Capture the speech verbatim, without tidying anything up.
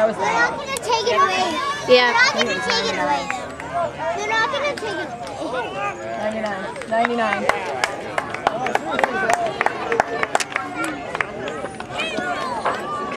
was They're not going to take it away. Yeah. They're not going to take it away, though. They're not going to take it away. ninety-nine. ninety-nine.